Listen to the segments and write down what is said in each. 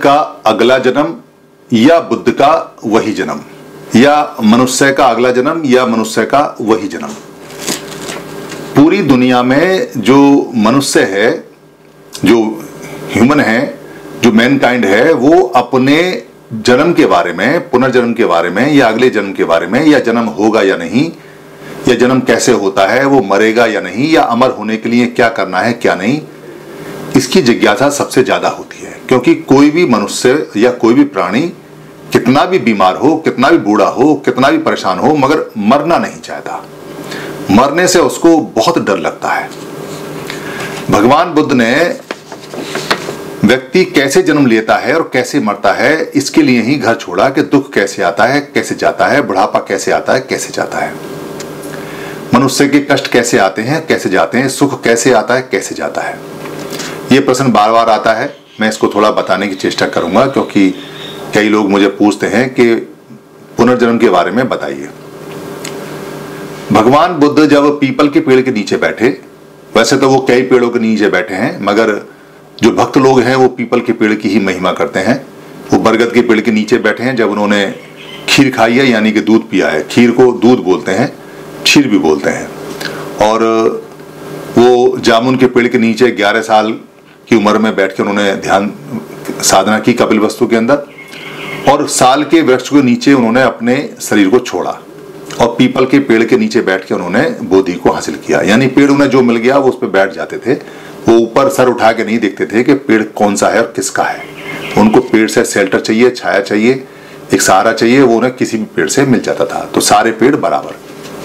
का अगला जन्म या बुद्ध का वही जन्म, या मनुष्य का अगला जन्म या मनुष्य का वही जन्म। पूरी दुनिया में जो मनुष्य है, जो ह्यूमन है, जो मैनकाइंड है, वो अपने जन्म के बारे में, पुनर्जन्म के बारे में, या अगले जन्म के बारे में, या जन्म होगा या नहीं, या जन्म कैसे होता है, वो मरेगा या नहीं, या अमर होने के लिए क्या करना है क्या नहीं, इसकी जिज्ञासा सबसे ज्यादा होती है। क्योंकि कोई भी मनुष्य या कोई भी प्राणी कितना भी बीमार हो, कितना भी बूढ़ा हो, कितना भी परेशान हो, मगर मरना नहीं चाहता। मरने से उसको बहुत डर लगता है। भगवान बुद्ध ने व्यक्ति कैसे जन्म लेता है और कैसे मरता है, इसके लिए ही घर छोड़ा कि दुख कैसे आता है, कैसे जाता है, बुढ़ापा कैसे आता है, कैसे जाता है, मनुष्य के कष्ट कैसे आते हैं, कैसे जाते हैं, सुख कैसे आता है, कैसे जाता है। ये प्रश्न बार बार आता है। मैं इसको थोड़ा बताने की चेष्टा करूंगा, क्योंकि कई लोग मुझे पूछते हैं कि पुनर्जन्म के बारे में बताइए। भगवान बुद्ध जब पीपल के पेड़ के नीचे बैठे, वैसे तो वो कई पेड़ों के नीचे बैठे हैं, मगर जो भक्त लोग हैं वो पीपल के पेड़ की ही महिमा करते हैं। वो बरगद के पेड़ के नीचे बैठे हैं जब उन्होंने खीर खाई है, यानी कि दूध पिया है। खीर को दूध बोलते हैं, क्षीर भी बोलते हैं। और वो जामुन के पेड़ के नीचे 11 साल की उम्र में बैठ के उन्होंने ध्यान साधना की कपिलवस्तु के अंदर, और साल के वृक्ष के नीचे उन्होंने अपने शरीर को छोड़ा और पीपल के पेड़ के नीचे बैठ के उन्होंने बोधि को हासिल किया। यानी पेड़ उन्हें जो मिल गया वो उस पर बैठ जाते थे। वो ऊपर सर उठा के नहीं देखते थे कि पेड़ कौन सा है और किसका है। उनको पेड़ से शेल्टर चाहिए, छाया चाहिए, एक सहारा चाहिए, वो उन्हें किसी भी पेड़ से मिल जाता था। तो सारे पेड़ बराबर।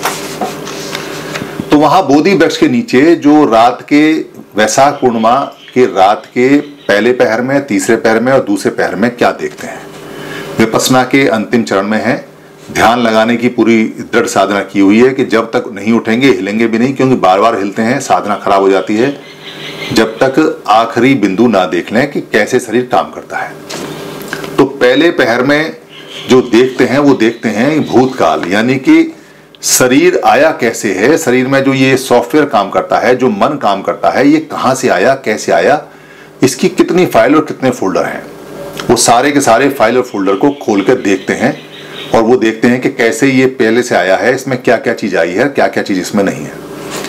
तो वहां बोधि वृक्ष के नीचे जो रात के वैशाख पूर्णिमा के रात के पहले पहर में, तीसरे पहर में और दूसरे पहर में क्या देखते हैं। विपश्यना के अंतिम चरण में है। ध्यान लगाने की पूरी दृढ़ साधना की हुई है कि जब तक नहीं उठेंगे, हिलेंगे भी नहीं, क्योंकि बार बार हिलते हैं साधना खराब हो जाती है, जब तक आखिरी बिंदु ना देख लें कि कैसे शरीर काम करता है। तो पहले पहर में जो देखते हैं वो देखते हैं भूतकाल, यानी कि शरीर आया कैसे है, शरीर में जो ये सॉफ्टवेयर काम करता है, जो मन काम करता है, ये कहां से आया, कैसे आया, इसकी कितनी फाइल और कितने फोल्डर हैं। वो सारे के सारे फाइल और फोल्डर को खोल कर देखते हैं और वो देखते हैं कि कैसे ये पहले से आया है, इसमें क्या क्या चीज आई है, क्या क्या चीज इसमें नहीं है।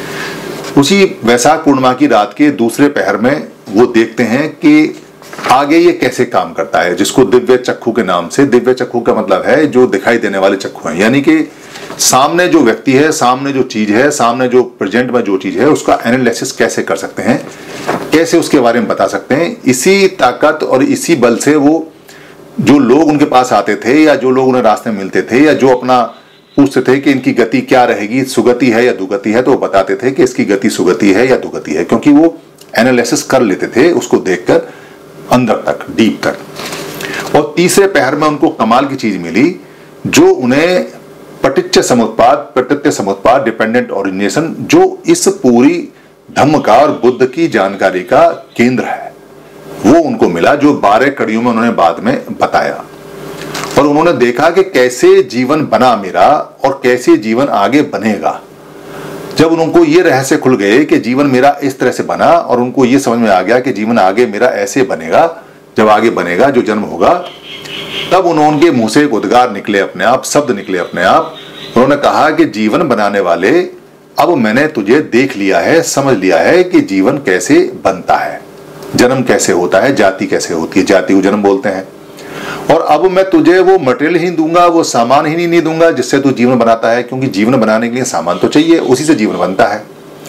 उसी वैशाख पूर्णिमा की रात के दूसरे पहर में वो देखते हैं कि आगे ये कैसे काम करता है, जिसको दिव्य चक्षु के नाम से, दिव्य चक्षु का मतलब है जो दिखाई देने वाले चक्षु हैं, यानी कि सामने जो व्यक्ति है, सामने जो चीज है, सामने जो प्रेजेंट में जो चीज है, उसका एनालिसिस कैसे कर सकते हैं, कैसे उसके बारे में बता सकते हैं। इसी ताकत और इसी बल से वो जो लोग उनके पास आते थे या जो लोग उन्हें रास्ते में मिलते थे या जो अपना पूछते थे कि इनकी गति क्या रहेगी, सुगति है या दुगति है, तो वो बताते थे कि इसकी गति सुगति है या दुगति है, क्योंकि वो एनालिसिस कर लेते थे उसको देखकर अंदर तक, डीप तक। और तीसरे पहर में उनको कमाल की चीज मिली जो उन्हें पटिच्च समुत्पाद, प्रत्यत्य समुत्पाद, डिपेंडेंट ओरिजिनेशन, जो इस पूरी धम्म का और बुद्ध की जानकारी का केंद्र है, वो उनको मिला, जो 12 कड़ियों में उन्होंने बाद में बताया। और उन्होंने देखा कि कैसे जीवन बना मेरा और कैसे जीवन आगे बनेगा। जब उनको ये रहस्य खुल गए कि जीवन मेरा इस तरह से बना, और उनको ये समझ में आ गया कि जीवन आगे मेरा ऐसे बनेगा, जब आगे बनेगा जो जन्म होगा, तब उनके मुंह से एक उद्गार निकले अपने आप, शब्द निकले अपने आप। उन्होंने कहा कि जीवन बनाने वाले, अब मैंने तुझे देख लिया है, समझ लिया है कि जीवन कैसे बनता है, जन्म कैसे होता है, जाति कैसे होती है, जाति को जन्म बोलते हैं। और अब मैं तुझे वो मटेरियल ही दूंगा, वो सामान ही नहीं दूंगा जिससे तू जीवन बनाता है, क्योंकि जीवन बनाने के लिए सामान तो चाहिए, उसी से जीवन बनता है।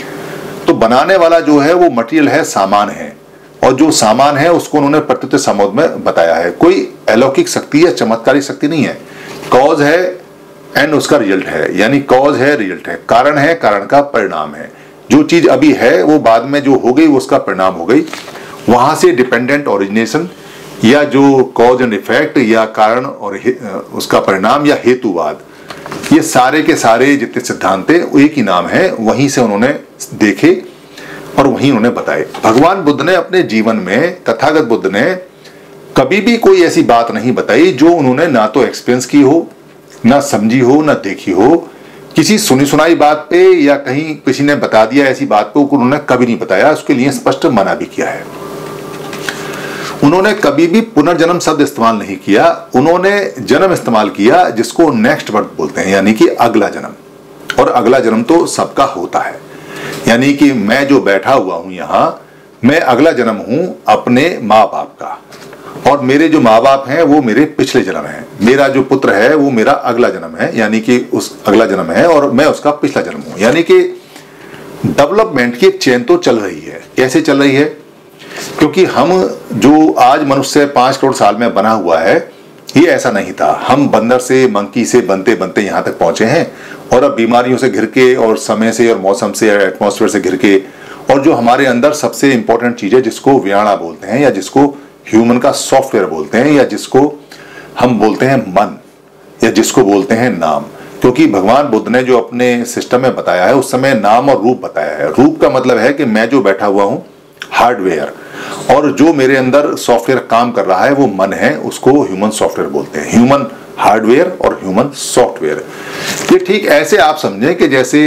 तो बनाने वाला जो है वो मटेरियल है, सामान है, और जो सामान है उसको उन्होंने प्रत्यक्ष संबोध में बताया है। कोई अलौकिक शक्ति या चमत्कारी शक्ति नहीं है। कॉज है एंड उसका रिजल्ट है, यानी कॉज है, रिजल्ट है, कारण है, कारण का परिणाम है। जो चीज अभी है वो बाद में जो हो गई वो उसका परिणाम हो गई। वहां से डिपेंडेंट ओरिजिनेशन या जो कॉज एंड इफेक्ट या कारण और उसका परिणाम या हेतुवाद, ये सारे के सारे जितने सिद्धांत थे एक ही नाम है, वहीं से उन्होंने देखे और वहीं उन्होंने बताए। भगवान बुद्ध ने अपने जीवन में, तथागत बुद्ध ने कभी भी कोई ऐसी बात नहीं बताई जो उन्होंने ना तो एक्सपीरियंस की हो, ना समझी हो, ना देखी हो। किसी सुनी सुनाई बात पे या कहीं किसी ने बता दिया ऐसी बात को उन्होंने कभी नहीं बताया, उसके लिए स्पष्ट मना भी किया है। उन्होंने कभी भी पुनर्जन्म शब्द इस्तेमाल नहीं किया, उन्होंने जन्म इस्तेमाल किया, जिसको नेक्स्ट बर्थ बोलते हैं, यानी कि अगला जन्म। और अगला जन्म तो सबका होता है, यानी कि मैं जो बैठा हुआ हूं यहां, मैं अगला जन्म हूं अपने माँ बाप का, और मेरे जो माँ बाप हैं वो मेरे पिछले जन्म हैं। मेरा जो पुत्र है वो मेरा अगला जन्म है, यानी कि उस अगला जन्म है, और मैं उसका पिछला जन्म हूं। यानी कि डेवलपमेंट की एक चेन तो चल रही है। कैसे चल रही है? क्योंकि हम जो आज मनुष्य 5 करोड़ साल में बना हुआ है, ये ऐसा नहीं था। हम बंदर से, मंकी से बनते बनते यहाँ तक पहुंचे हैं, और अब बीमारियों से घिर के, और समय से, और मौसम से, एटमॉस्फेयर से घिर के, और जो हमारे अंदर सबसे इंपॉर्टेंट चीज है, जिसको व्याणा बोलते हैं, या जिसको ह्यूमन का सॉफ्टवेयर बोलते हैं, या जिसको हम बोलते हैं मन, या जिसको बोलते हैं नाम। क्योंकि भगवान बुद्ध ने जो अपने सिस्टम में बताया है, उस समय नाम और रूप बताया है। रूप का मतलब है कि मैं जो बैठा हुआ हूं, हार्डवेयर, और जो मेरे अंदर सॉफ्टवेयर काम कर रहा है वो मन है, उसको ह्यूमन सॉफ्टवेयर बोलते हैं। ह्यूमन हार्डवेयर और ह्यूमन सॉफ्टवेयर। ये ठीक ऐसे आप समझें कि जैसे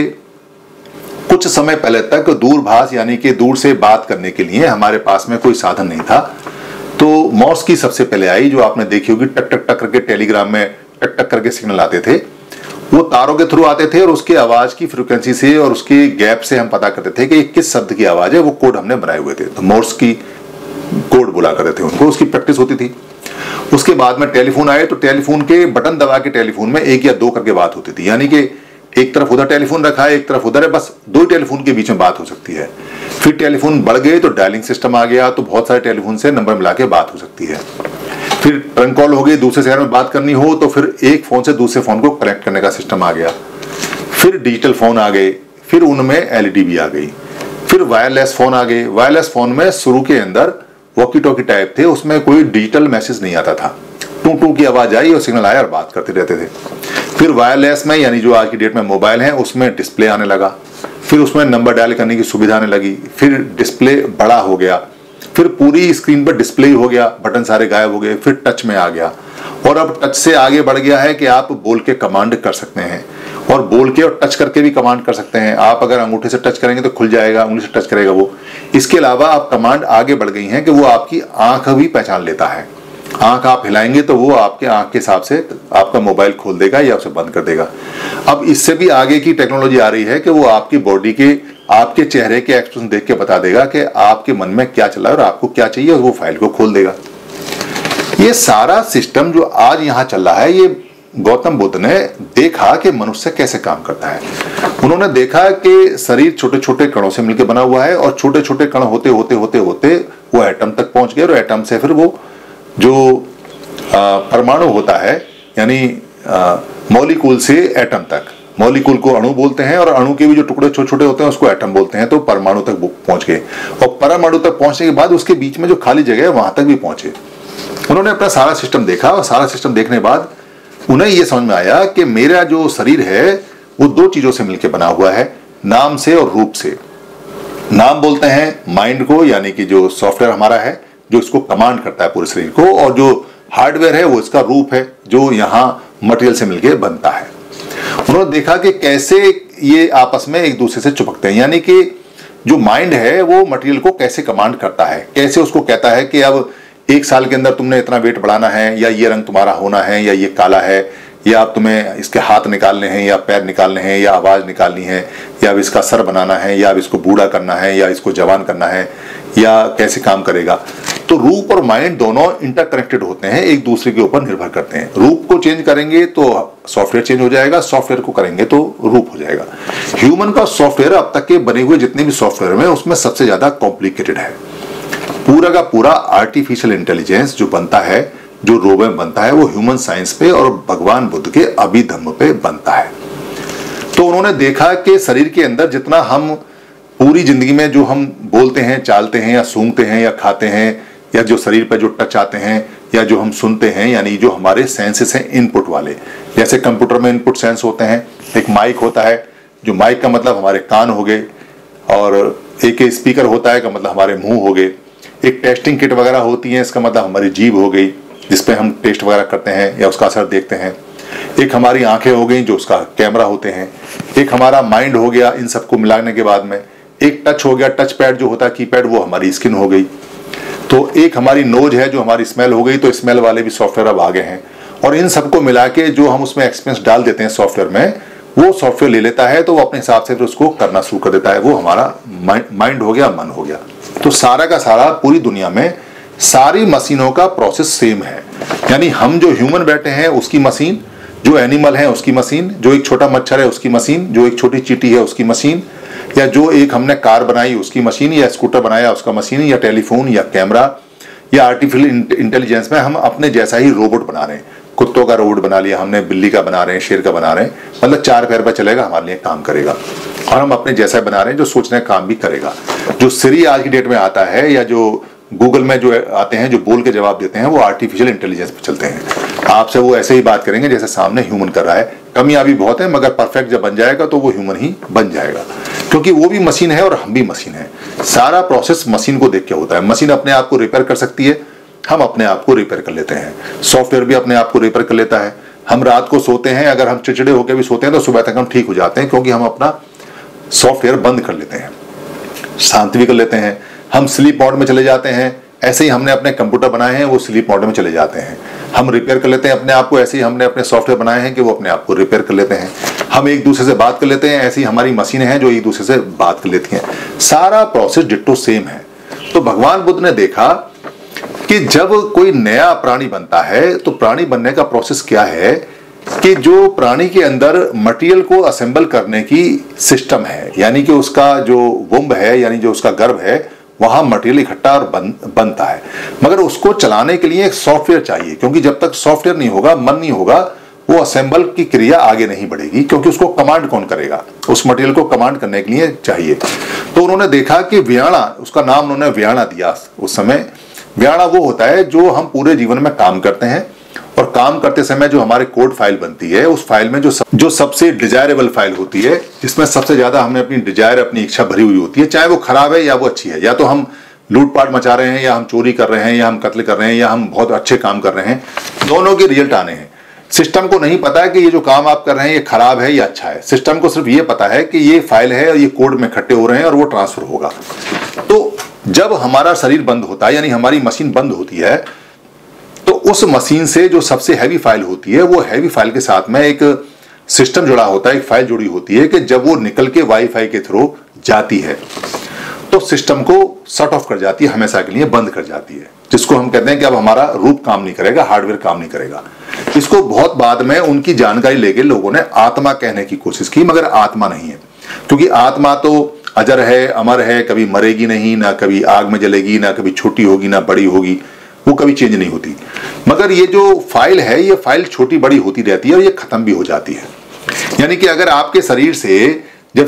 कुछ समय पहले तक दूरभाष, यानी कि दूर से बात करने के लिए हमारे पास में कोई साधन नहीं था, तो मॉर्स की सबसे पहले आई, जो आपने देखी होगी, टक टक टक करके टेलीग्राम में टक टक करके सिग्नल आते थे। वो तारों के थ्रू आते थे, और उसकी आवाज की फ्रीक्वेंसी से और उसके गैप से हम पता करते थे कि किस शब्द की आवाज है। वो कोड हमने बनाए हुए थे, तो मोर्स की कोड बुला करते थे उनको, उसकी प्रैक्टिस होती थी। उसके बाद में टेलीफोन आए, तो टेलीफोन के बटन दबा के टेलीफोन में 1 या 2 करके बात होती थी, यानी कि एक तरफ उधर टेलीफोन रखा है, एक तरफ उधर है, बस 2 टेलीफोन के बीच में बात हो सकती है। फिर टेलीफोन बढ़ गए तो डायलिंग सिस्टम आ गया, तो बहुत सारे टेलीफोन से नंबर मिला के बात हो सकती है। फिर ट्रंक कॉल हो गई, दूसरे शहर में बात करनी हो तो फिर एक फोन से दूसरे फोन को कनेक्ट करने का सिस्टम आ गया। फिर डिजिटल फोन आ गए, फिर उनमें एलईडी भी आ गई। फिर वायरलेस फोन आ गए। वायरलेस फोन में शुरू के अंदर वॉकी टॉकी टाइप थे, उसमें कोई डिजिटल मैसेज नहीं आता था, टू टू की आवाज आई और सिग्नल आया और बात करते रहते थे। फिर वायरलेस में, यानी जो आज की डेट में मोबाइल है, उसमें डिस्प्ले आने लगा, फिर उसमें नंबर डायल करने की सुविधा आने लगी, फिर डिस्प्ले बड़ा हो गया, फिर पूरी स्क्रीन पर डिस्प्ले हो गया, बटन सारे गायब हो गए, फिर टच में आ गया, और अब टच से आगे बढ़ गया है कि आप बोल के कमांड कर सकते हैं, और बोल के और टच करके भी कमांड कर सकते हैं। आप अगर अंगूठे से टच करेंगे तो खुल जाएगा, उंगली से टच करेगा वो। इसके अलावा आप कमांड आगे बढ़ गई हैं कि वो आपकी आंख भी पहचान लेता है। आंख आप हिलाएंगे तो वो आपके आंख के हिसाब से आपका मोबाइल खोल देगा या उसे बंद कर देगा। अब इससे भी आगे की टेक्नोलॉजी आ रही है कि वो आपकी बॉडी के, आपके चेहरे के एक्सप्रेशन देख के बता देगा कि आपके मन में क्या चल रहा है और आपको क्या चाहिए, और वो फाइल को खोल देगा। ये सारा सिस्टम जो आज यहाँ चल रहा है, ये गौतम बुद्ध ने देखा कि मनुष्य कैसे काम करता है। उन्होंने देखा कि शरीर छोटे छोटे कणों से मिलकर बना हुआ है, और छोटे छोटे कण होते होते होते होते वो एटम तक पहुंच गए, और एटम से फिर वो जो परमाणु होता है, यानी मॉलिक्यूल से एटम तक, मॉलिक्यूल को अणु बोलते हैं, और अणु के भी जो टुकड़े छोटे छोटे होते हैं उसको एटम बोलते हैं। तो परमाणु तक पहुंच गए, और परमाणु तक पहुंचने के बाद उसके बीच में जो खाली जगह है वहां तक भी पहुंचे। उन्होंने अपना सारा सिस्टम देखा, और सारा सिस्टम देखने के बाद उन्हें यह समझ में आया कि मेरा जो शरीर है वो 2 चीजों से मिलकर बना हुआ है, नाम से और रूप से। नाम बोलते हैं माइंड को, यानी कि जो सॉफ्टवेयर हमारा है जो इसको कमांड करता है पूरे शरीर को, और जो हार्डवेयर है वो इसका रूप है जो यहाँ मटेरियल से मिलकर बनता है। उन्होंने देखा कि कैसे ये आपस में एक दूसरे से चिपकते हैं, यानी कि जो माइंड है वो मटेरियल को कैसे कमांड करता है, कैसे उसको कहता है कि अब 1 साल के अंदर तुमने इतना वेट बढ़ाना है, या ये रंग तुम्हारा होना है, या ये काला है, या अब तुम्हें इसके हाथ निकालने हैं, या पैर निकालने हैं, या आवाज निकालनी है, या अब इसका सर बनाना है, या अब इसको बूढ़ा करना है, या इसको जवान करना है, या कैसे काम करेगा। तो रूप और माइंड दोनों इंटरकनेक्टेड होते हैं, एक दूसरे के ऊपर निर्भर करते हैं। रूप को चेंज करेंगे तो सॉफ्टवेयर चेंज हो जाएगा, सॉफ्टवेयर को करेंगे तो रूप हो जाएगा। ह्यूमन का सॉफ्टवेयर अब तक के बने हुए जितने भी सॉफ्टवेयर में उसमें सबसे ज्यादा कॉम्प्लिकेटेड है। पूरा का पूरा आर्टिफिशियल इंटेलिजेंस जो बनता है, जो रोबो में बनता है, वो ह्यूमन साइंस पे और भगवान बुद्ध के अभिधम्म पे बनता है। तो उन्होंने देखा कि शरीर के अंदर जितना हम पूरी जिंदगी में जो हम बोलते हैं, चालते हैं, या सूंघते हैं, या खाते हैं, या जो शरीर पर जो टच आते हैं, या जो हम सुनते हैं, यानी जो हमारे सेंसेस हैं इनपुट वाले, जैसे कंप्यूटर में इनपुट सेंस होते हैं, एक माइक होता है, जो माइक का मतलब हमारे कान हो गए, और एक स्पीकर होता है का मतलब हमारे मुंह हो गए, एक टेस्टिंग किट वगैरह होती है, इसका मतलब हमारी जीभ हो गई जिसपे हम टेस्ट वगैरह करते हैं या उसका असर देखते हैं, एक हमारी आंखें हो गई जो उसका कैमरा होते हैं, एक हमारा माइंड हो गया इन सबको मिलाने के बाद में, एक टच हो गया, टच पैड जो होता है कीपैड, वो हमारी स्किन हो गई। तो एक हमारी नोज है जो हमारी स्मेल हो गई, तो स्मेल वाले भी सॉफ्टवेयर अब आ गए हैं, और इन सबको मिला के जो हम उसमें एक्सपेंस डाल देते हैं सॉफ्टवेयर में, वो सॉफ्टवेयर ले लेता है, तो वो अपने हिसाब से फिर उसको करना शुरू कर देता है। वो हमारा माइंड हो गया, मन हो गया। तो सारा का सारा पूरी दुनिया में सारी मशीनों का प्रोसेस सेम है। यानी हम जो ह्यूमन बैठे हैं उसकी मशीन, जो एनिमल है उसकी मशीन, जो एक छोटा मच्छर है उसकी मशीन, जो एक छोटी चींटी है उसकी मशीन, या जो एक हमने कार बनाई उसकी मशीन, या स्कूटर बनाया उसका मशीन, या टेलीफोन, या कैमरा, या आर्टिफिशियल इंटेलिजेंस में हम अपने जैसा ही रोबोट बना रहे हैं। कुत्तों का रोबोट बना लिया हमने, बिल्ली का बना रहे हैं, शेर का बना रहे हैं, मतलब 4 पैर पर चलेगा, हमारे लिए काम करेगा, और हम अपने जैसा बना रहे हैं जो सोचने का काम भी करेगा। जो सिरी आज की डेट में आता है, या जो गूगल में जो आते हैं जो बोल के जवाब देते हैं, वो आर्टिफिशियल इंटेलिजेंस पे चलते हैं। आपसे वो ऐसे ही बात करेंगे जैसे सामने ह्यूमन कर रहा है। कमियां भी बहुत है, मगर परफेक्ट जब बन जाएगा तो वो ह्यूमन ही बन जाएगा, क्योंकि वो भी मशीन है और हम भी मशीन है। सारा प्रोसेस मशीन को देख के होता है। मशीन अपने आप को रिपेयर कर सकती है, हम अपने आप को रिपेयर कर लेते हैं। सॉफ्टवेयर भी अपने आप को रिपेयर कर लेता है। हम रात को सोते हैं, अगर हम चिड़चिड़े होकर भी सोते हैं तो सुबह तक हम ठीक हो जाते हैं, क्योंकि हम अपना सॉफ्टवेयर बंद कर लेते हैं, शांत भी कर लेते हैं। हम स्लीप मोड में चले जाते हैं, ऐसे ही हमने अपने कंप्यूटर बनाए हैं वो स्लीप मोड में चले जाते हैं। हम रिपेयर कर लेते हैं अपने आप को, ऐसे ही हमने अपने सॉफ्टवेयर बनाए हैं कि वो अपने आप को रिपेयर कर लेते हैं। हम एक दूसरे से बात कर लेते हैं, ऐसी हमारी मशीनें हैं जो एक दूसरे से बात कर लेती हैं। सारा प्रोसेस डिट्टो सेम है। तो भगवान बुद्ध ने देखा कि जब कोई नया प्राणी बनता है तो प्राणी बनने का प्रोसेस क्या है कि जो प्राणी के अंदर मटेरियल को असेंबल करने की सिस्टम है, यानी कि उसका जो वुम्ब है, यानी जो उसका गर्भ है, वहां मटेरियल इकट्ठा और बनता है। मगर उसको चलाने के लिए एक सॉफ्टवेयर चाहिए, क्योंकि जब तक सॉफ्टवेयर नहीं होगा, मन नहीं होगा, वो असेंबल की क्रिया आगे नहीं बढ़ेगी, क्योंकि उसको कमांड कौन करेगा? उस मटेरियल को कमांड करने के लिए चाहिए। तो उन्होंने देखा कि व्याणा, उसका नाम उन्होंने व्याणा दिया उस समय। व्याणा वो होता है जो हम पूरे जीवन में काम करते हैं, और काम करते समय जो हमारे कोड फाइल बनती है, उस फाइल में जो सबसे डिजायरेबल फाइल होती है, जिसमें सबसे ज्यादा हमने अपनी डिजायर, अपनी इच्छा भरी हुई होती है, चाहे वो खराब है या वो अच्छी है, या तो हम लूटपाट मचा रहे हैं, या हम चोरी कर रहे हैं, या हम कत्ल कर रहे हैं, या हम बहुत अच्छे काम कर रहे हैं, दोनों के रिजल्ट आने हैं। सिस्टम को नहीं पता है कि ये जो काम आप कर रहे हैं ये खराब है या अच्छा है। सिस्टम को सिर्फ ये पता है कि ये फाइल है और ये कोड में इकट्ठे हो रहे हैं और वो ट्रांसफर होगा। तो जब हमारा शरीर बंद होता है, यानी हमारी मशीन बंद होती है, तो उस मशीन से जो सबसे हैवी फाइल होती है, वो हैवी फाइल के साथ में एक सिस्टम जुड़ा होता है, एक फाइल जुड़ी होती है कि जब वो निकल के वाईफाई के थ्रू जाती है तो सिस्टम को शट ऑफ कर जाती है, हमेशा के लिए बंद कर जाती है, जिसको हम कहते हैं कि अब हमारा रूप काम नहीं करेगा, हार्डवेयर काम नहीं करेगा। इसको बहुत बाद में उनकी जानकारी लेके लोगों ने आत्मा कहने की कोशिश की, मगर आत्मा नहीं है, क्योंकि आत्मा तो अजर है, अमर है, कभी मरेगी नहीं, ना कभी आग में जलेगी, ना कभी छोटी होगी, ना बड़ी होगी, वो कभी चेंज नहीं होती। मगर ये जो फाइल है, ये फाइल छोटी बड़ी होती रहती है और ये खत्म भी हो जाती है। यानी कि अगर आपके शरीर से जब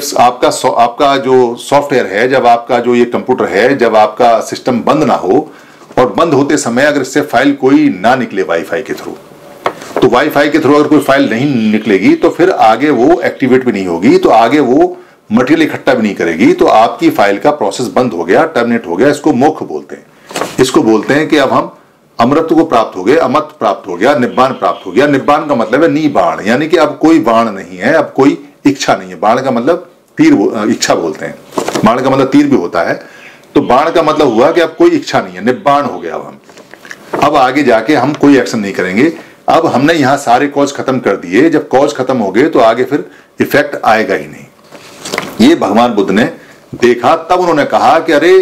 आपका जो सॉफ्टवेयर है, जब आपका जो ये कंप्यूटर है, जब आपका सिस्टम बंद ना हो, और बंद होते समय अगर इससे फाइल कोई ना निकले वाईफाई के थ्रू, तो वाईफाई के थ्रू अगर कोई फाइल नहीं निकलेगी तो फिर आगे वो एक्टिवेट भी नहीं होगी, तो आगे वो मटेरियल इकट्ठा भी नहीं करेगी, तो आपकी फाइल का प्रोसेस बंद हो गया, टर्मिनेट हो गया। इसको मोक्ष बोलते हैं। इसको बोलते हैं कि अब हम अमृत को प्राप्त हो गए, अमृत प्राप्त हो गया, निब्बान प्राप्त हो गया। निब्बान का मतलब है निबाण, यानी कि अब कोई बाण नहीं है, अब कोई इच्छा नहीं है। बाण का मतलब तीर, इच्छा बोलते हैं। बाण का मतलब तीर भी होता है, तो बाण का मतलब हुआ कि अब कोई इच्छा नहीं है, निब्बाण हो गया। अब आगे जाके हम कोई एक्शन नहीं करेंगे। अब हमने यहाँ सारे कॉज खत्म कर दिए। जब कॉज खत्म हो गए तो आगे फिर इफेक्ट आएगा ही नहीं। ये भगवान बुद्ध ने देखा, तब उन्होंने कहा कि अरे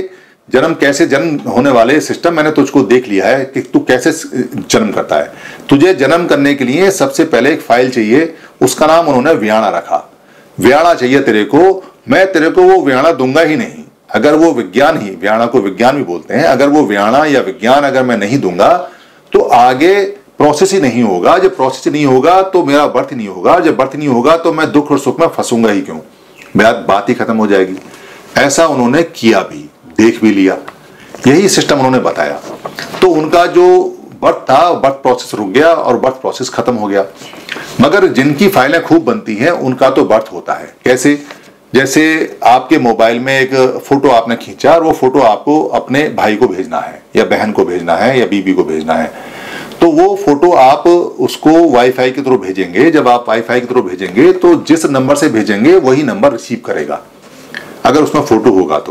जन्म होने वाले सिस्टम, मैंने तुझको देख लिया है कि तू कैसे जन्म करता है। तुझे जन्म करने के लिए सबसे पहले एक फाइल चाहिए, उसका नाम उन्होंने व्याणा रखा। व्याणा चाहिए तेरे को, मैं तेरे को वो व्याणा दूंगा ही नहीं अगर वो विज्ञान ही, व्याणा को विज्ञान भी बोलते हैं, अगर वो व्याणा या विज्ञान अगर मैं नहीं दूंगा तो आगे प्रोसेस ही नहीं होगा। जब प्रोसेस नहीं होगा तो मेरा बर्थ ही नहीं होगा, जब बर्थ नहीं होगा तो मैं दुख और सुख में फंसूंगा ही क्यों, बात ही खत्म हो जाएगी। ऐसा उन्होंने किया भी, देख भी लिया, यही सिस्टम उन्होंने बताया। तो उनका जो बर्थ था, बर्थ प्रोसेस रुक गया और बर्थ प्रोसेस खत्म हो गया। मगर जिनकी फाइलें खूब बनती हैं उनका तो बर्थ होता है। कैसे? जैसे आपके मोबाइल में एक फोटो आपने खींचा और वो फोटो आपको अपने भाई को भेजना है, या बहन को भेजना है, या बीबी को भेजना है, तो वो फोटो आप उसको वाईफाई के थ्रू भेजेंगे। जब आप वाईफाई के थ्रू भेजेंगे तो जिस नंबर से भेजेंगे वही नंबर रिसीव करेगा, अगर उसमें फोटो होगा तो।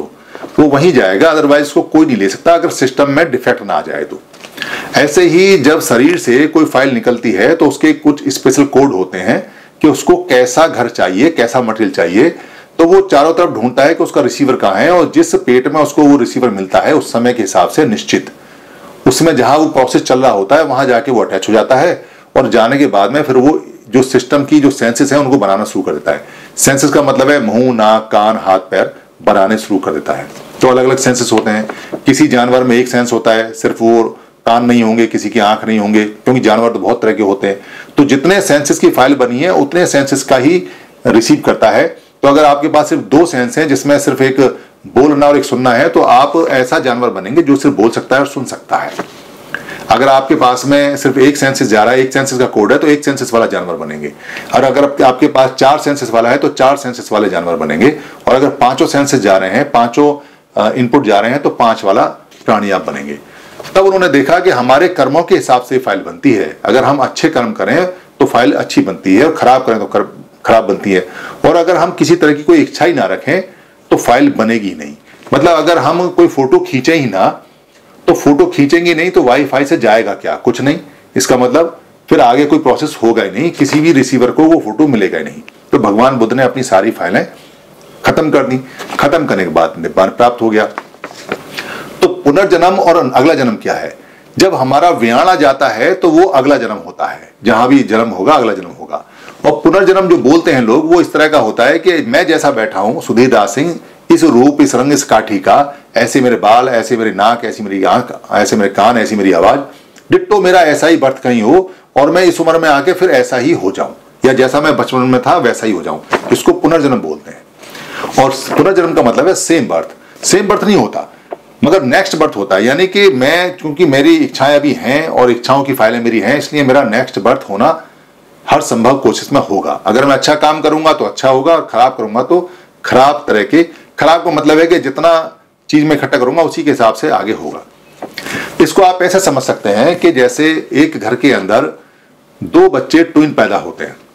वो वहीं जाएगा, अदरवाइज उसको कोई नहीं ले सकता अगर सिस्टम में डिफेक्ट ना आ जाए तो। ऐसे ही जब शरीर से कोई फाइल निकलती है तो उसके कुछ स्पेशल कोड होते हैं कि उसको कैसा घर चाहिए, कैसा मटेरियल चाहिए, तो वो चारों तरफ ढूंढता है कि उसका रिसीवर कहाँ है, और जिस पेट में उसको वो रिसीवर मिलता है उस समय के हिसाब से निश्चित उसमें जहां वो प्रोसेस चल रहा होता है वहां जाके वो अटैच हो जाता है, और जाने के बाद में फिर वो जो सिस्टम की जो सेंसेस है उनको बनाना शुरू कर देता है। सेंसेस का मतलब है मुंह, नाक, कान, हाथ, पैर बनाने शुरू कर देता है। तो अलग अलग सेंसेस होते हैं। किसी जानवर में एक सेंस होता है, सिर्फ वो कान नहीं होंगे, किसी की आंख नहीं होंगे, क्योंकि जानवर तो बहुत तरह के होते हैं। तो जितने सेंसेस की फाइल बनी है उतने सेंसेस का ही रिसीव करता है। तो अगर आपके पास सिर्फ 2 सेंस हैं जिसमें सिर्फ एक बोलना और एक सुनना है, तो आप ऐसा जानवर बनेंगे जो सिर्फ बोल सकता है और सुन सकता है। अगर आपके पास में सिर्फ एक सेंसेस जा रहा है, एक सेंसेस का कोड है, तो एक सेंसेस वाला जानवर बनेंगे। और अगर आपके पास 4 सेंसेस वाला है तो 4 सेंसेस वाले जानवर बनेंगे। और अगर 5 सेंसेस जा रहे हैं, 5 इनपुट जा रहे हैं, तो 5 वाला प्राणी आप बनेंगे। तब उन्होंने देखा कि हमारे कर्मों के हिसाब से फाइल बनती है। अगर हम अच्छे कर्म करें तो फाइल अच्छी बनती है, और खराब करें तो खराब बनती है। और अगर हम किसी तरह की कोई इच्छा ही ना रखें तो फाइल बनेगी नहीं। मतलब अगर हम कोई फोटो खींचे ही ना, तो फोटो खींचेंगे नहीं तो वाईफाई से जाएगा क्या? कुछ नहीं। इसका मतलब फिर आगे कोई प्रोसेस होगा ही नहीं, किसी भी रिसीवर को वो फोटो मिलेगा ही नहीं। तो भगवान बुद्ध ने अपनी सारी फाइलें खत्म कर दी। खत्म करने के बाद निब्बान प्राप्त हो गया। तो पुनर्जन्म और अगला जन्म क्या है? जब हमारा व्याणा जाता है तो वो अगला जन्म होता है। जहां भी जन्म होगा अगला जन्म होगा। और पुनर्जन्म जो बोलते हैं लोग, वो इस तरह का होता है कि मैं जैसा बैठा हूं सुधीर दास सिंह, इस रूप, इस रंग, इस काठी का, ऐसे मेरे बाल, ऐसे मेरी नाक, ऐसी मेरी आंख, ऐसे मेरे कान, ऐसी मेरी आवाज, डिट्टो मेरा ऐसा ही बर्थ कहीं हो, और मैं इस उम्र में आके फिर ऐसा ही हो जाऊं, या जैसा मैं बचपन में था वैसा ही हो जाऊं। इसको पुनर्जन्म बोलते हैं। और पुनर्जन्म का मतलब है सेम बर्थ। सेम बर्थ नहीं होता, मगर नेक्स्ट बर्थ होता है। यानी कि मैं, क्योंकि मेरी इच्छाएं अभी हैं और इच्छाओं की फाइलें मेरी हैं, इसलिए मेरा नेक्स्ट बर्थ होना हर संभव कोशिश में होगा। अगर मैं अच्छा काम करूंगा तो अच्छा होगा, और खराब करूंगा तो खराब तरह के। खराब का मतलब है कि जितना चीज में इकट्ठा करूंगा उसी के हिसाब से आगे होगा। इसको आप ऐसे समझ सकते हैं कि जैसे एक घर के अंदर 2 बच्चे ट्विन पैदा होते हैं।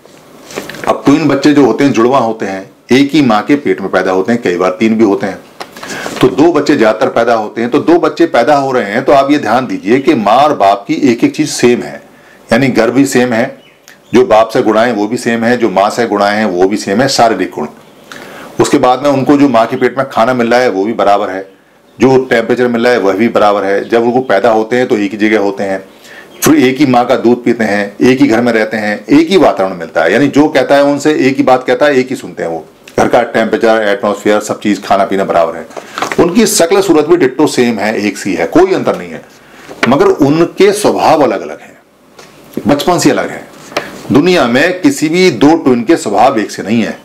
अब ट्विन बच्चे जो होते हैं जुड़वा होते हैं, एक ही माँ के पेट में पैदा होते हैं, कई बार 3 भी होते हैं। तो 2 बच्चे ज्यादातर पैदा होते हैं। तो 2 बच्चे पैदा हो रहे हैं तो आप ये ध्यान दीजिए कि माँ और बाप की एक एक चीज सेम है। यानी गर्भ भी सेम है, जो बाप से गुणाएं वो भी सेम है, जो माँ से गुणाएं हैं वो भी सेम है, शारीरिक गुण। उसके बाद में उनको जो माँ के पेट में खाना मिल रहा है वो भी बराबर है, जो टेम्परेचर मिल रहा है वह भी बराबर है। जब उनको पैदा होते हैं तो एक ही जगह होते हैं, फिर एक ही माँ का दूध पीते हैं, एक ही घर में रहते हैं, एक ही वातावरण मिलता है। यानी जो कहता है उनसे एक ही बात कहता है, एक ही सुनते हैं वो। घर का टेम्परेचर, एटमॉस्फेयर, सब चीज, खाना पीना बराबर है। उनकी शक्ल सूरत भी डिट्टो सेम है, एक सी है, कोई अंतर नहीं है। मगर उनके स्वभाव अलग अलग हैं, बचपन से अलग है। दुनिया में किसी भी 2 ट्विन के स्वभाव एक से नहीं है।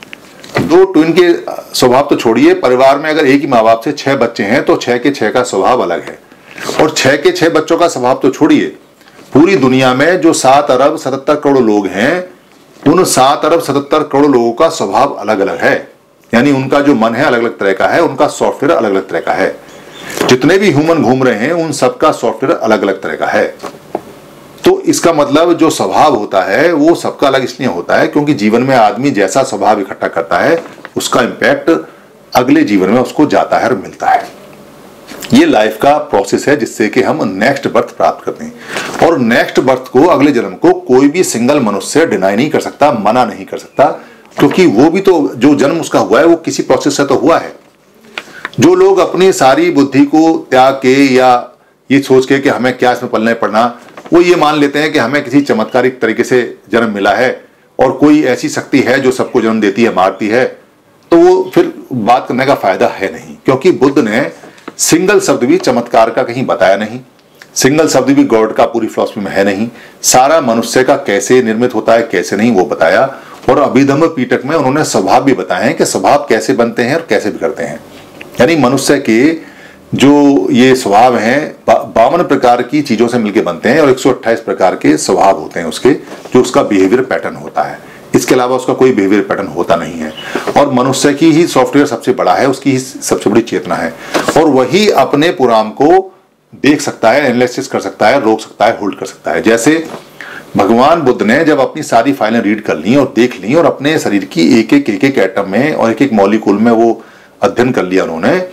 2 ट्विन के स्वभाव तो छोड़िए, परिवार में अगर एक ही माँ बाप से 6 बच्चे हैं तो 6 के 6 का स्वभाव अलग है। और 6 के 6 बच्चों का स्वभाव तो छोड़िए, पूरी दुनिया में जो 7 अरब 77 करोड़ लोग हैं, उन 7 अरब 77 करोड़ लोगों का स्वभाव अलग अलग है। यानी उनका जो मन है अलग अलग तरह का है, उनका सॉफ्टवेयर अलग अलग तरह का है। जितने भी ह्यूमन घूम रहे हैं उन सबका सॉफ्टवेयर अलग अलग तरह का है। तो इसका मतलब जो स्वभाव होता है वो सबका अलग इसलिए होता है क्योंकि जीवन में आदमी जैसा स्वभाव इकट्ठा करता है उसका इंपैक्ट अगले जीवन में उसको जाता है और मिलता है। ये लाइफ का प्रोसेस है जिससे कि हम नेक्स्ट बर्थ प्राप्त करते हैं। और नेक्स्ट बर्थ को, अगले जन्म को कोई भी सिंगल मनुष्य डिनाई नहीं कर सकता, मना नहीं कर सकता, क्योंकि वो भी तो जो जन्म उसका हुआ है वो किसी प्रोसेस से तो हुआ है। जो लोग अपनी सारी बुद्धि को त्याग के या ये सोच के कि हमें क्या इसमें पलने पड़ना, वो ये मान लेते हैं कि हमें किसी चमत्कारिक तरीके से जन्म मिला है और कोई ऐसी शक्ति है जो सबको जन्म देती है, मारती है, तो वो फिर बात करने का फायदा है नहीं। क्योंकि बुद्ध ने सिंगल शब्द भी चमत्कार का कहीं बताया नहीं, सिंगल शब्द भी गॉड का पूरी फिलॉसफी में है नहीं। सारा मनुष्य का कैसे निर्मित होता है, कैसे नहीं, वो बताया। और अभिधम्म पीटक में उन्होंने स्वभाव भी बताए हैं कि स्वभाव कैसे बनते हैं और कैसे बिगड़ते हैं। यानी मनुष्य के जो ये स्वभाव हैं 52 प्रकार की चीजों से मिलकर बनते हैं और 128 प्रकार के स्वभाव होते हैं उसके, जो उसका बिहेवियर पैटर्न होता है। इसके अलावा उसका कोई बिहेवियर पैटर्न होता नहीं है। और मनुष्य की ही सॉफ्टवेयर सबसे बड़ा है, उसकी ही सबसे बड़ी चेतना है, और वही अपने पुराण को देख सकता है, एनालिसिस कर सकता है, रोक सकता है, होल्ड कर सकता है। जैसे भगवान बुद्ध ने जब अपनी सारी फाइलें रीड कर ली और देख ली और अपने शरीर की एक एक एटम में और एक एक मॉलिक्यूल में वो अध्ययन कर लिया उन्होंने,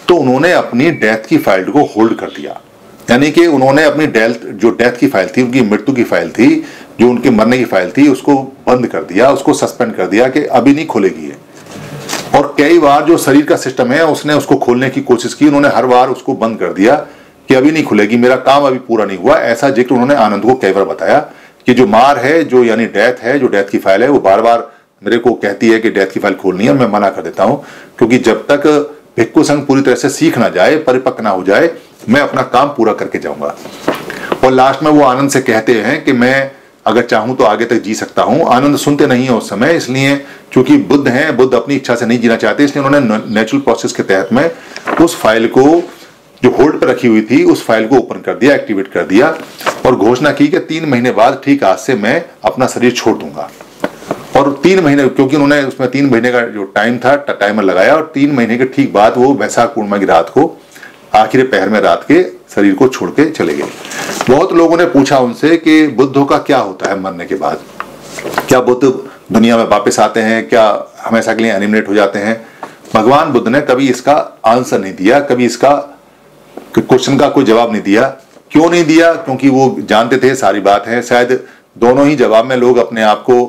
तो उन्होंने अपनी डेथ की फाइल को होल्ड कर दिया। यानी कि उन्होंने अपनी डेथ की फाइल थी, उनकी मृत्यु की फाइल थी, जो उनके मरने की फाइल थी, उसको बंद कर दिया, उसको सस्पेंड कर दिया कि अभी नहीं खोलेगी है। और कई बार जो शरीर का सिस्टम है उसने उसको खोलने की कोशिश की, उन्होंने हर बार उसको बंद कर दिया कि अभी नहीं खुलेगी, मेरा काम अभी पूरा नहीं हुआ। ऐसा जिक्र उन्होंने आनंद को कई बार बताया कि जो मार है, जो यानी डेथ है, जो डेथ की फाइल है, वो बार बार मेरे को कहती है कि डेथ की फाइल खोलनी है, मैं मना कर देता हूं, क्योंकि जब तक भिक्खु संघ पूरी तरह से सीख ना जाए, परिपक्व ना हो जाए, मैं अपना काम पूरा करके जाऊंगा। और लास्ट में वो आनंद से कहते हैं कि मैं अगर चाहूं तो आगे तक जी सकता हूं। आनंद सुनते नहीं है उस समय, इसलिए चूंकि बुद्ध हैं, बुद्ध अपनी इच्छा से नहीं जीना चाहते, इसलिए उन्होंने नेचुरल प्रोसेस के तहत में उस फाइल को जो होल्ड पर रखी हुई थी, उस फाइल को ओपन कर दिया, एक्टिवेट कर दिया और घोषणा की कि 3 महीने बाद ठीक आज से मैं अपना शरीर छोड़ दूंगा। और 3 महीने, क्योंकि उन्होंने उसमें 3 महीने का जो टाइम था, टाइमर लगाया, और 3 महीने के ठीक बाद वो वैशाख पूर्णिमा की रात को, आखिरी पहर में रात के, शरीर को छोड़ के चले गए। बहुत लोगों ने पूछा उनसे कि बुद्धों का क्या होता है मरने के बाद, क्या बुद्ध दुनिया में वापस आते हैं, क्या हमेशा के लिए एलिमिनेट हो जाते हैं? भगवान बुद्ध ने कभी इसका आंसर नहीं दिया, कभी इसका क्वेश्चन का कोई जवाब नहीं दिया। क्यों नहीं दिया? क्योंकि वो जानते थे सारी बात है। शायद दोनों ही जवाब में लोग अपने आप को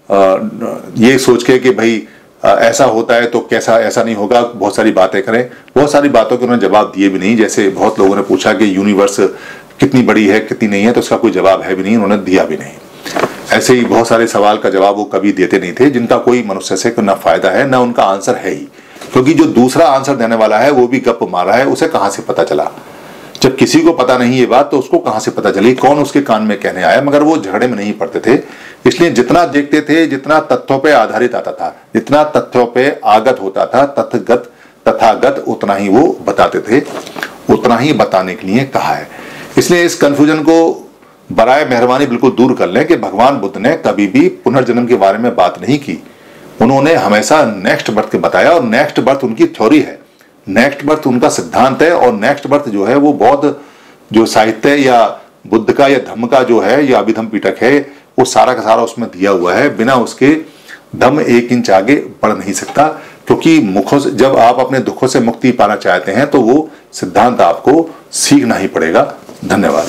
ये सोच के कि भाई ऐसा होता है तो कैसा, ऐसा नहीं होगा, बहुत सारी बातें करें। बहुत सारी बातों के उन्होंने जवाब दिए भी नहीं। जैसे बहुत लोगों ने पूछा कि यूनिवर्स कितनी बड़ी है, कितनी नहीं है, तो उसका कोई जवाब है भी नहीं, उन्होंने दिया भी नहीं। ऐसे ही बहुत सारे सवाल का जवाब वो कभी देते नहीं थे, जिनका कोई मनुष्य से ना फायदा है ना उनका आंसर है ही। क्योंकि जो दूसरा आंसर देने वाला है वो भी गप मारा है, उसे कहां से पता चला? जब किसी को पता नहीं ये बात, तो उसको कहां से पता चली, कौन उसके कान में कहने आया? मगर वो झगड़े में नहीं पड़ते थे। इसलिए जितना देखते थे, जितना तथ्यों पे आधारित आता था, जितना तथ्यों पे आगत होता था, तथागत उतना ही वो बताते थे, उतना ही बताने के लिए कहा है। इसलिए इस कंफ्यूजन को बराए मेहरबानी बिल्कुल दूर कर लें कि भगवान बुद्ध ने कभी भी पुनर्जन्म के बारे में बात नहीं की। उन्होंने हमेशा नेक्स्ट बर्थ के बताया, और नेक्स्ट बर्थ उनकी थ्योरी है, नेक्स्ट बर्थ उनका सिद्धांत है। और नेक्स्ट बर्थ जो है वो बहुत, जो साहित्य या बुद्ध का या धम्म का जो है, या अभिधम्म पिटक है, वो सारा का सारा उसमें दिया हुआ है। बिना उसके धम्म 1 इंच आगे बढ़ नहीं सकता, क्योंकि मुखों से, जब आप अपने दुखों से मुक्ति पाना चाहते हैं तो वो सिद्धांत आपको सीखना ही पड़ेगा। धन्यवाद।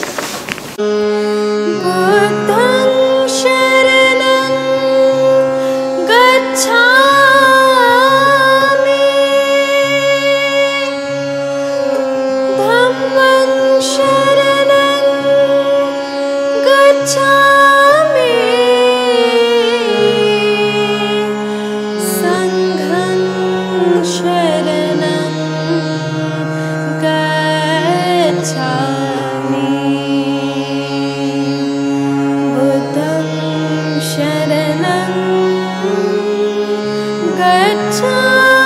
शरणं गच्छामि।